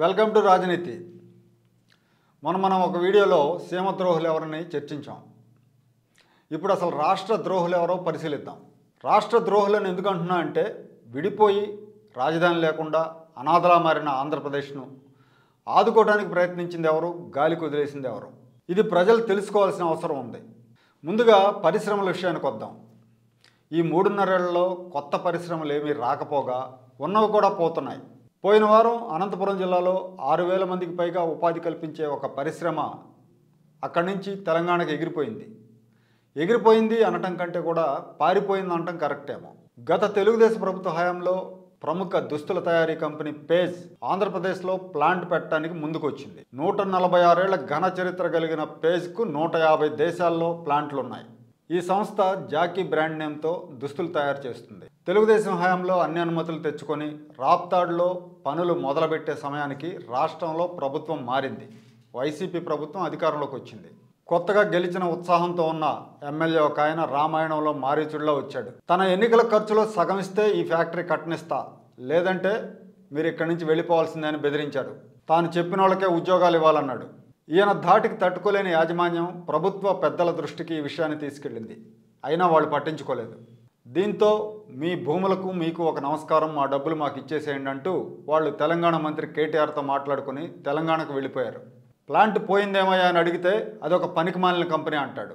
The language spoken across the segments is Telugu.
వెల్కమ్ టు రాజనీతి. మనం ఒక వీడియోలో సీమ ద్రోహులు ఎవరని చర్చించాం. ఇప్పుడు అసలు రాష్ట్ర ద్రోహులు ఎవరో పరిశీలిద్దాం. రాష్ట్ర ద్రోహులను ఎందుకు అంటున్నా అంటే విడిపోయి రాజధాని లేకుండా అనాథలా మారిన ఆంధ్రప్రదేశ్ను ఆదుకోవడానికి ప్రయత్నించింది ఎవరు, గాలికి వదిలేసింది ఎవరు? ఇది ప్రజలు తెలుసుకోవాల్సిన అవసరం ఉంది. ముందుగా పరిశ్రమల విషయానికి వద్దాం. ఈ 3.5 ఏళ్లలో కొత్త పరిశ్రమలు ఏమీ రాకపోగా ఉన్నవి కూడా పోతున్నాయి. పోయిన వారం అనంతపురం జిల్లాలో 6,000 మందికి పైగా ఉపాధి కల్పించే ఒక పరిశ్రమ అక్కడి నుంచి తెలంగాణకు ఎగిరిపోయింది అనటం కంటే కూడా పారిపోయింది అనటం కరెక్టేమో. గత తెలుగుదేశం ప్రభుత్వ హయాంలో ప్రముఖ దుస్తుల తయారీ కంపెనీ పేజ్ ఆంధ్రప్రదేశ్లో ప్లాంట్ పెట్టడానికి ముందుకొచ్చింది. 146 ఏళ్ల ఘన చరిత్ర కలిగిన పేజ్కు 150 దేశాల్లో ప్లాంట్లున్నాయి. ఈ సంస్థ జాకీ బ్రాండ్ నేమ్తో దుస్తులు తయారు చేస్తుంది. తెలుగుదేశం హయాంలో అన్ని అనుమతులు తెచ్చుకొని రాప్తాడులో పనులు మొదలుపెట్టే సమయానికి రాష్ట్రంలో ప్రభుత్వం మారింది. వైసీపీ ప్రభుత్వం అధికారంలోకి వచ్చింది. కొత్తగా గెలిచిన ఉత్సాహంతో ఉన్న ఎమ్మెల్యే ఒక ఆయన రామాయణంలో మారీచుడిలో వచ్చాడు. తన ఎన్నికల ఖర్చులో సగం ఇస్తే ఈ ఫ్యాక్టరీ కట్టనిస్తా, లేదంటే మీరు ఇక్కడి నుంచి వెళ్ళిపోవాల్సిందే అని బెదిరించాడు. తాను చెప్పిన వాళ్ళకే ఉద్యోగాలు ఇవ్వాలన్నాడు. ఈయన ధాటికి తట్టుకోలేని యాజమాన్యం ప్రభుత్వ పెద్దల దృష్టికి ఈ విషయాన్ని తీసుకెళ్ళింది. అయినా వాళ్ళు పట్టించుకోలేదు. దీంతో మీ భూములకు మీకు ఒక నమస్కారం, మా డబ్బులు మాకు ఇచ్చేసేయండి అంటూ వాళ్ళు తెలంగాణ మంత్రి కేటీఆర్తో మాట్లాడుకుని తెలంగాణకు వెళ్ళిపోయారు. ప్లాంట్ పోయిందేమయ్యా అని అడిగితే అదొక పనికిమాలిన కంపెనీ అంటాడు.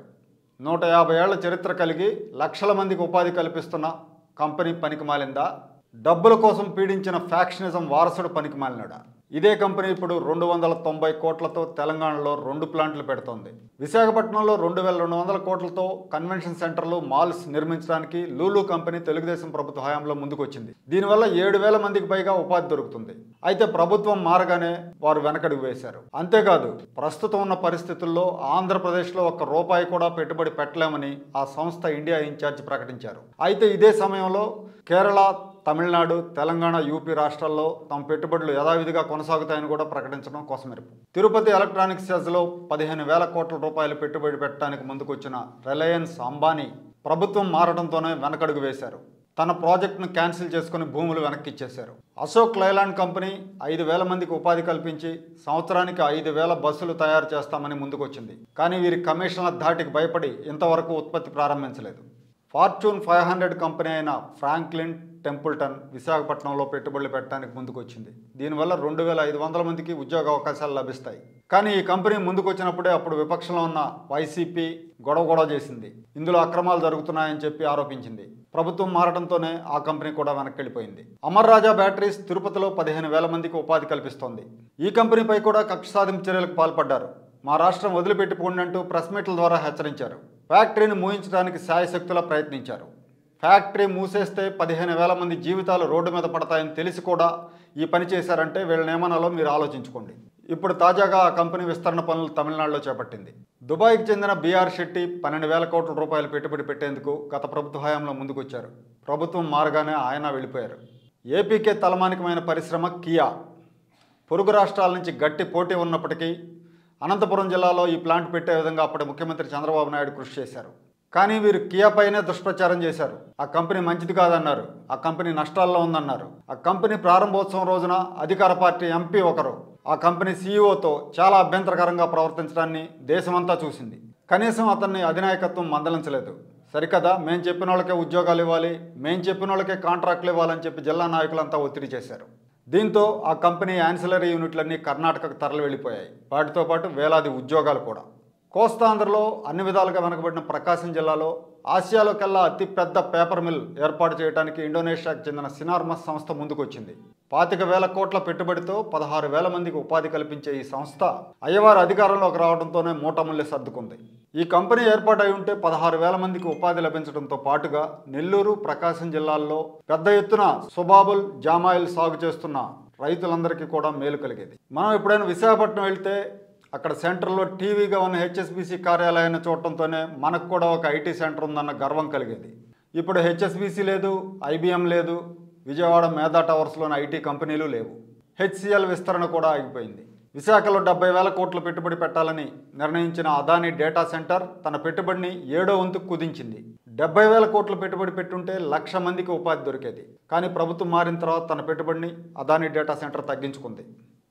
150 ఏళ్ల చరిత్ర కలిగి లక్షల మందికి ఉపాధి కల్పిస్తున్న కంపెనీ పనికిమాలిందా? డబ్బుల కోసం పీడించిన ఫ్యాక్షనిజం వారసుడు పనికిమాలినాడా? ఇదే కంపెనీ ఇప్పుడు 290 కోట్లతో తెలంగాణలో 2 ప్లాంట్లు పెడుతోంది. విశాఖపట్నంలో 2,200 కోట్లతో కన్వెన్షన్ సెంటర్లు, మాల్స్ నిర్మించడానికి లూలు కంపెనీ తెలుగుదేశం ప్రభుత్వ హయాంలో ముందుకొచ్చింది. దీనివల్ల 7,000 మందికి పైగా ఉపాధి దొరుకుతుంది. అయితే ప్రభుత్వం మారగానే వారు వెనకడుగు వేశారు. అంతేకాదు, ప్రస్తుతం ఉన్న పరిస్థితుల్లో ఆంధ్రప్రదేశ్లో ₹1 కూడా పెట్టుబడి పెట్టలేమని ఆ సంస్థ ఇండియా ఇన్ఛార్జ్ ప్రకటించారు. అయితే ఇదే సమయంలో కేరళ, తమిళనాడు, తెలంగాణ, యూపీ రాష్ట్రాల్లో తమ పెట్టుబడులు యథావిధిగా కొనసాగుతాయని కూడా ప్రకటించడం కోసమెరుపు. తిరుపతి ఎలక్ట్రానిక్స్ సెజ్లో 15,000 కోట్ల రూపాయలు పెట్టుబడి పెట్టడానికి ముందుకొచ్చిన రిలయన్స్ అంబానీ ప్రభుత్వం మారడంతోనే వెనకడుగు వేశారు. తన ప్రాజెక్టును క్యాన్సిల్ చేసుకుని భూములు వెనక్కి ఇచ్చేశారు. అశోక్ లైలాండ్ కంపెనీ 5,000 మందికి ఉపాధి కల్పించి సంవత్సరానికి 5,000 బస్సులు తయారు చేస్తామని ముందుకొచ్చింది. కానీ వీరి కమిషన్ల ధాటికి భయపడి ఇంతవరకు ఉత్పత్తి ప్రారంభించలేదు. ఫార్చ్యూన్ 500 కంపెనీ అయిన ఫ్రాంక్లిన్ టెంపుల్టన్ విశాఖపట్నంలో పెట్టుబడులు పెట్టడానికి ముందుకొచ్చింది. దీనివల్ల 2,500 మందికి ఉద్యోగ అవకాశాలు లభిస్తాయి. కానీ ఈ కంపెనీ ముందుకొచ్చినప్పుడే అప్పుడు విపక్షంలో ఉన్న వైసీపీ గొడవ చేసింది. ఇందులో అక్రమాలు జరుగుతున్నాయని చెప్పి ఆరోపించింది. ప్రభుత్వం మారడంతోనే ఆ కంపెనీ కూడా వెనక్కి వెళ్ళిపోయింది. అమర్ రాజా బ్యాటరీస్ తిరుపతిలో 15,000 మందికి ఉపాధి కల్పిస్తోంది. ఈ కంపెనీపై కూడా కక్ష సాధింపు చర్యలకు పాల్పడ్డారు. మా రాష్ట్రం వదిలిపెట్టిపోండి అంటూ ప్రెస్ మీట్ల ద్వారా హెచ్చరించారు. ఫ్యాక్టరీని మూయించడానికి శాయశక్తులా ప్రయత్నించారు. ఫ్యాక్టరీ మూసేస్తే 15,000 మంది జీవితాలు రోడ్డు మీద పడతాయని తెలిసి కూడా ఈ పని చేశారంటే వీళ్ళని ఏమనాలో మీరు ఆలోచించుకోండి. ఇప్పుడు తాజాగా ఆ కంపెనీ విస్తరణ పనులు తమిళనాడులో చేపట్టింది. దుబాయ్కి చెందిన బిఆర్ శెట్టి 12,000 కోట్ల రూపాయలు పెట్టుబడి పెట్టేందుకు గత ప్రభుత్వ హయాంలో ముందుకొచ్చారు. ప్రభుత్వం మారగానే ఆయన వెళ్ళిపోయారు. ఏపీకే తలమానికమైన పరిశ్రమ కియా. పొరుగు రాష్ట్రాల నుంచి గట్టి పోటీ ఉన్నప్పటికీ అనంతపురం జిల్లాలో ఈ ప్లాంట్ పెట్టే విధంగా అప్పటి ముఖ్యమంత్రి చంద్రబాబు నాయుడు కృషి చేశారు. కానీ వీరు కియా పైనే దుష్ప్రచారం చేశారు. ఆ కంపెనీ మంచిది కాదన్నారు. ఆ కంపెనీ నష్టాల్లో ఉందన్నారు. ఆ కంపెనీ ప్రారంభోత్సవం రోజున అధికార పార్టీ ఎంపీ ఒకరు ఆ కంపెనీ సీఈఓతో చాలా అభ్యంతరకరంగా ప్రవర్తించడాన్ని దేశమంతా చూసింది. కనీసం అతన్ని అధినాయకత్వం మందలించలేదు. సరికదా, మేం చెప్పిన వాళ్ళకే ఉద్యోగాలు ఇవ్వాలి, మేం చెప్పిన వాళ్ళకే కాంట్రాక్టులు ఇవ్వాలని చెప్పి జిల్లా నాయకులంతా ఒత్తిడి చేశారు. దీంతో ఆ కంపెనీ యాన్సిలరీ యూనిట్లన్నీ కర్ణాటకకు తరలి వెళ్ళిపోయాయి. వాటితో పాటు వేలాది ఉద్యోగాలు కూడా. కోస్తాంధ్రలో అన్ని విధాలుగా వెనకబడిన ప్రకాశం జిల్లాలో ఆసియాలోకెల్లా అతిపెద్ద పేపర్ మిల్ ఏర్పాటు చేయడానికి ఇండోనేషియాకు చెందిన సినార్మస్ సంస్థ ముందుకొచ్చింది. 25,000 కోట్ల పెట్టుబడితో 16,000 మందికి ఉపాధి కల్పించే ఈ సంస్థ అయ్యవారు అధికారంలోకి రావడంతోనే మూటముల్లె సర్దుకుంది. ఈ కంపెనీ ఏర్పాటై ఉంటే 16,000 మందికి ఉపాధి లభించడంతో పాటుగా నెల్లూరు, ప్రకాశం జిల్లాల్లో పెద్ద ఎత్తున సుబాబుల్, జామాయిల్ సాగు చేస్తున్న రైతులందరికీ కూడా మేలు కలిగేది. మనం ఎప్పుడైనా విశాఖపట్నం వెళ్తే అక్కడ సెంటర్లో టీవీగా ఉన్న హెచ్ఎస్బీసీ కార్యాలయాన్ని చూడటంతోనే మనకు కూడా ఒక ఐటీ సెంటర్ ఉందన్న గర్వం కలిగేది. ఇప్పుడు హెచ్ఎస్బీసీ లేదు, ఐబీఎం లేదు, విజయవాడ మేధా టవర్స్లోని ఐటీ కంపెనీలు లేవు. హెచ్సిఎల్ విస్తరణ కూడా ఆగిపోయింది. విశాఖలో 70,000 కోట్లు పెట్టుబడి పెట్టాలని నిర్ణయించిన అదానీ డేటా సెంటర్ తన పెట్టుబడిని 7వ వంతుకు కుదించింది. 70,000 కోట్లు పెట్టుబడి పెట్టుంటే 1,00,000 మందికి ఉపాధి దొరికేది. కానీ ప్రభుత్వం మారిన తర్వాత తన పెట్టుబడిని అదానీ డేటా సెంటర్ తగ్గించుకుంది.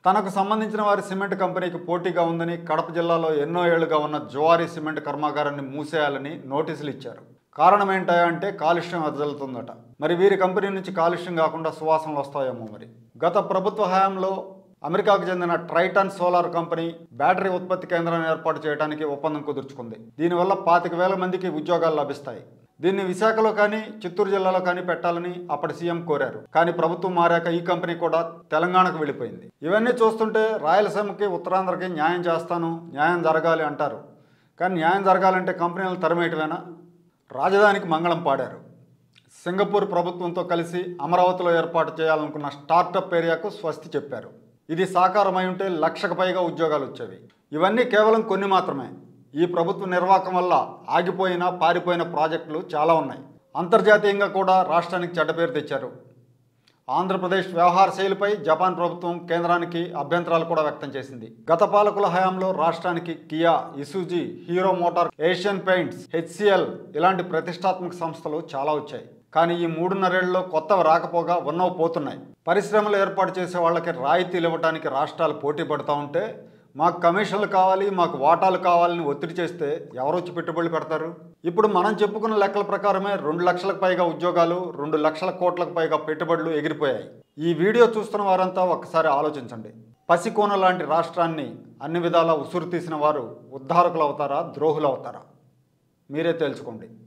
తనకు సంబంధించిన వారి సిమెంట్ కంపెనీకి పోటీగా ఉందని కడప జిల్లాలో ఎన్నో ఏళ్లుగా ఉన్న జువారీ సిమెంట్ కర్మాగారాన్ని మూసేయాలని నోటీసులు ఇచ్చారు. కారణం ఏంటంటే కాలుష్యం వెదజల్లుతుందట. మరి వీరి కంపెనీ నుంచి కాలుష్యం కాకుండా సువాసనలు వస్తాయేమో. మరి గత ప్రభుత్వ హయాంలో అమెరికాకు చెందిన ట్రైటన్ సోలార్ కంపెనీ బ్యాటరీ ఉత్పత్తి కేంద్రాన్ని ఏర్పాటు చేయడానికి ఒప్పందం కుదుర్చుకుంది. దీనివల్ల 25,000 మందికి ఉద్యోగాలు లభిస్తాయి. దీన్ని విశాఖలో కానీ చిత్తూరు జిల్లాలో కానీ పెట్టాలని అప్పటి సీఎం కోరారు. కానీ ప్రభుత్వం మారాక ఈ కంపెనీ కూడా తెలంగాణకు వెళ్ళిపోయింది. ఇవన్నీ చూస్తుంటే రాయలసీమకి ఉత్తరాంధ్రకి న్యాయం చేస్తాను, న్యాయం జరగాలి అంటారు. కానీ న్యాయం జరగాలంటే కంపెనీలు తరిమేయటమేనా? రాజధానికి మంగళం పాడారు. సింగపూర్ ప్రభుత్వంతో కలిసి అమరావతిలో ఏర్పాటు చేయాలనుకున్న స్టార్టప్ ఏరియాకు స్వస్తి చెప్పారు. ఇది సాకారమై ఉంటే 1,00,000కు పైగా ఉద్యోగాలు వచ్చేవి. ఇవన్నీ కేవలం కొన్ని మాత్రమే. ఈ ప్రభుత్వ నిర్వాహకం వల్ల ఆగిపోయిన పారిపోయిన ప్రాజెక్టులు చాలా ఉన్నాయి. అంతర్జాతీయంగా కూడా రాష్ట్రానికి చెడ్డ పేరు తెచ్చారు. ఆంధ్రప్రదేశ్ వ్యవహార శైలిపై జపాన్ ప్రభుత్వం కేంద్రానికి అభ్యంతరాలు కూడా వ్యక్తం చేసింది. గత పాలకుల హయాంలో రాష్ట్రానికి Kia, Isuzu, Hero Motor, Asian Paints, HCL ఇలాంటి ప్రతిష్టాత్మక సంస్థలు చాలా వచ్చాయి. కానీ ఈ 3.5 ఏళ్లలో కొత్తవి రాకపోగా ఉన్నవి పోతున్నాయి. పరిశ్రమలు ఏర్పాటు చేసే వాళ్ళకి రాయితీలు ఇవ్వడానికి రాష్ట్రాలు పోటీ పడుతూ ఉంటే మాకు కమిషన్లు కావాలి, మాకు వాటాలు కావాలని ఒత్తిడి చేస్తే ఎవరు వచ్చి పెట్టుబడులు పెడతారు? ఇప్పుడు మనం చెప్పుకున్న లెక్కల ప్రకారమే 2 లక్షలకు పైగా ఉద్యోగాలు, 2 లక్షల కోట్లకు పైగా పెట్టుబడులు ఎగిరిపోయాయి. ఈ వీడియో చూస్తున్న వారంతా ఒక్కసారి ఆలోచించండి. పసికోన లాంటి రాష్ట్రాన్ని అన్ని విధాలా ఉసురు తీసిన వారు ఉద్ధారకులు అవుతారా, ద్రోహులు అవుతారా? మీరే తెలుసుకోండి.